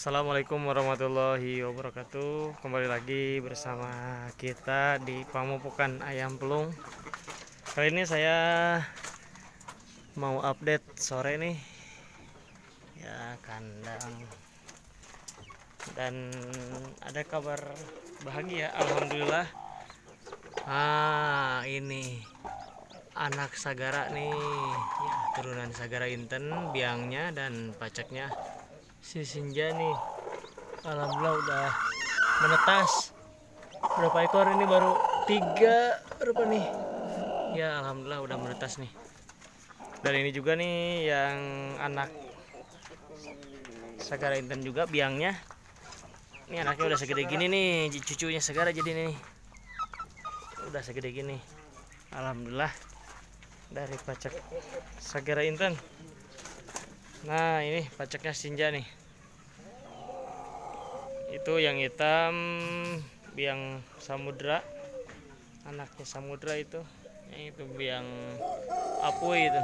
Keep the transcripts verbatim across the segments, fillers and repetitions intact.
Assalamualaikum warahmatullahi wabarakatuh. Kembali lagi bersama kita di Pamupukan Ayam Pelung. Kali ini saya mau update sore nih ya kandang, dan ada kabar bahagia, alhamdulillah. Ah, ini anak sagara nih ya, turunan sagara Inten, biangnya dan pacaknya si Senja nih. Alhamdulillah udah menetas. Berapa ekor ini? Baru tiga berapa nih ya, alhamdulillah udah menetas nih. Dan ini juga nih yang anak sagara Inten juga, biangnya. Ini anaknya udah segede gini nih, cucunya sagara jadi nih udah segede gini, alhamdulillah, dari pacak sagara Inten. Nah, ini pacaknya Senja nih. Itu yang hitam biang samudra, anaknya samudra itu. Yang itu biang apuy itu.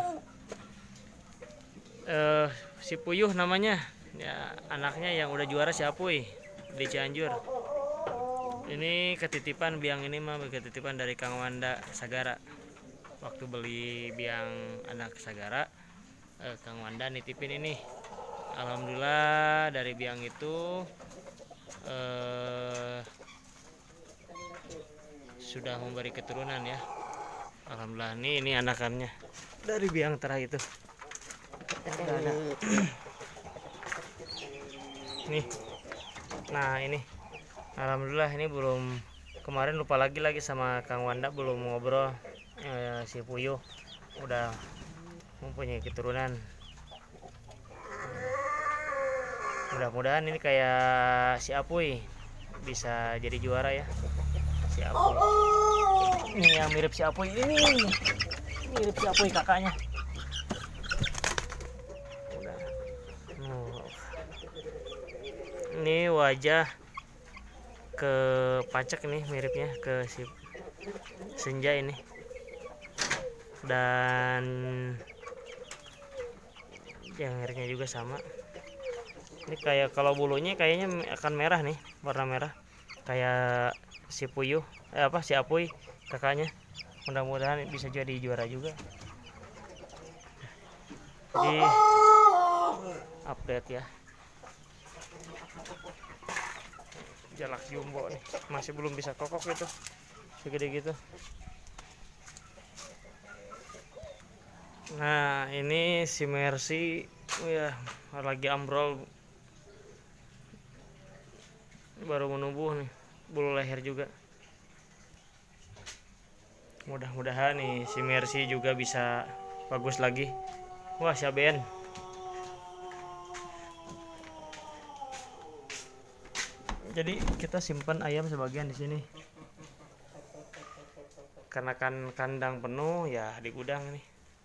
Eh, si Puyuh namanya. Ya, anaknya yang udah juara si Apuy di Cianjur. Ini ketitipan biang ini mah, ketitipan dari Kang Wanda Sagara. Waktu beli biang anak sagara, eh, Kang Wanda nitipin ini. Alhamdulillah dari biang itu eh, sudah memberi keturunan ya. Alhamdulillah, nih ini anakannya dari biang terah itu. Udah ada. Nih. Nah, ini alhamdulillah, ini belum, kemarin lupa lagi lagi sama Kang Wanda, belum ngobrol. Eh, si Puyuh udah mempunyai keturunan. Mudah-mudahan ini kayak si Apuy bisa jadi juara ya. Si Apuy ini yang mirip si Apuy, ini mirip si Apuy kakaknya. Udah. Oh. Ini wajah ke pacak nih, miripnya ke si Senja ini. Dan jangirnya juga sama. Ini kayak, kalau bulunya kayaknya akan merah nih, warna merah kayak si Puyuh, eh apa si Apuy kakaknya. Mudah-mudahan bisa jadi juara juga. Jadi update ya. Jalak jumbo nih masih belum bisa kokok gitu, segede gitu. Nah, ini si Mercy, oh ya, lagi ambrol, baru menumbuh nih, bulu leher juga. Mudah-mudahan nih si Mercy juga bisa bagus lagi. Wah, Syaben. Jadi kita simpan ayam sebagian di sini. Karena kan kandang penuh ya, di gudang nih.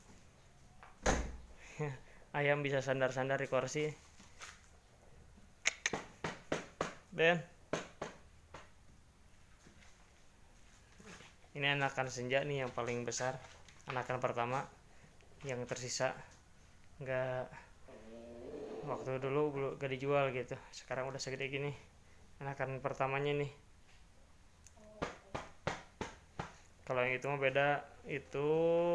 Ayam bisa sandar-sandar di kursi. Ben. Ini anakan Senja nih yang paling besar, anakan pertama yang tersisa. Enggak, waktu dulu belum gak dijual gitu, sekarang udah segede gini anakan pertamanya nih. Kalau yang itu mah beda, itu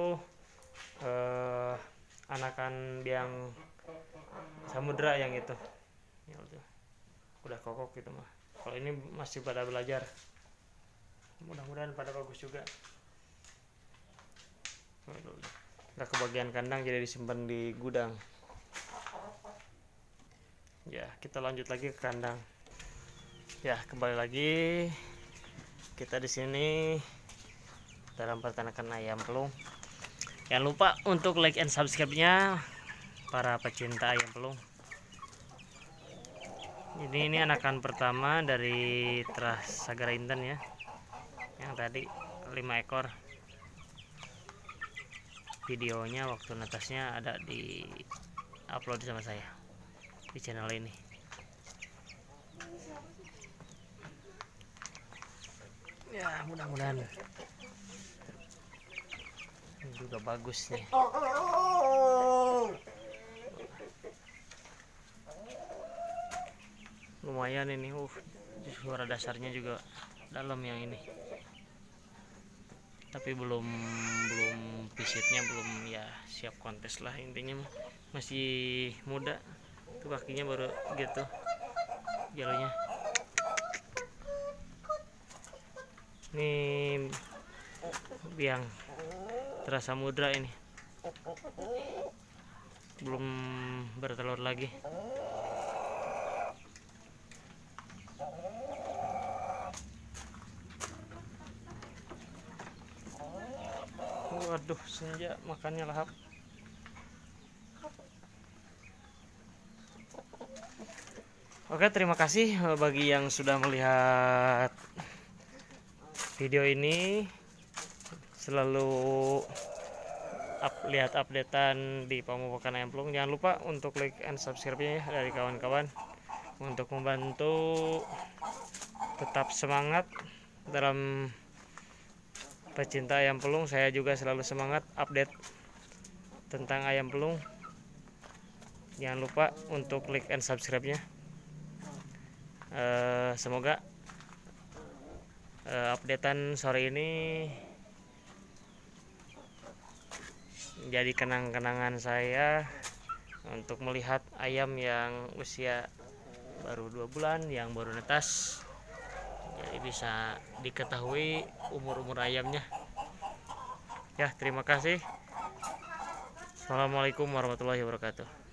eh, anakan biang samudra yang itu. Ya udah, udah kokok gitu mah. Kalau ini masih pada belajar. Mudah-mudahan pada bagus juga. Nggak kebagian kandang, jadi disimpan di gudang. Ya, kita lanjut lagi ke kandang. Ya, kembali lagi kita di sini dalam peternakan ayam pelung. Jangan lupa untuk like and subscribe-nya para pecinta ayam pelung. Jadi ini anakan pertama dari terah sagara Inten ya. Yang tadi lima ekor. Videonya waktu netasnya ada di upload sama saya di channel ini. Ya, mudah-mudahan ini juga bagus nih. lumayan ini. Uh suara dasarnya juga dalam yang ini, tapi belum belum visitnya belum ya siap kontes lah, intinya masih muda tuh, kakinya baru gitu jalurnya. Ini biang terasa samudra ini belum bertelur lagi. Waduh, senja makannya lahap. Oke, terima kasih bagi yang sudah melihat video ini. Selalu up, lihat updatean di Pamupukan Ayam Pelung. Jangan lupa untuk like and subscribe-nya ya dari kawan-kawan, untuk membantu tetap semangat dalam pecinta ayam pelung. Saya juga selalu semangat update tentang ayam pelung. Jangan lupa untuk like and subscribe-nya. Uh, semoga uh, updatean sore ini menjadi kenang-kenangan saya untuk melihat ayam yang usia baru dua bulan, yang baru netas. Jadi bisa diketahui umur-umur ayamnya. Ya, terima kasih. Assalamualaikum warahmatullahi wabarakatuh.